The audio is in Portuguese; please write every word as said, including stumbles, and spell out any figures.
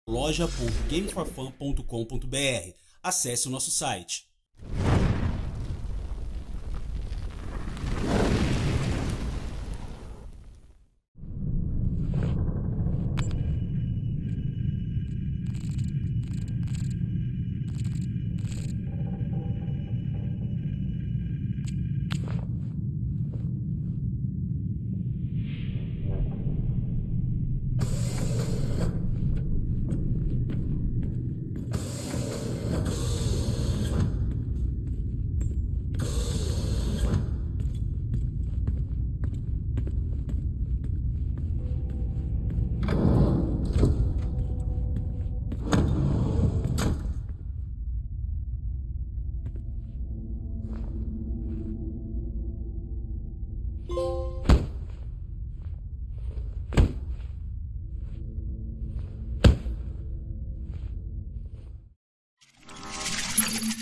loja ponto game for fun ponto com ponto br. Acesse o nosso site. You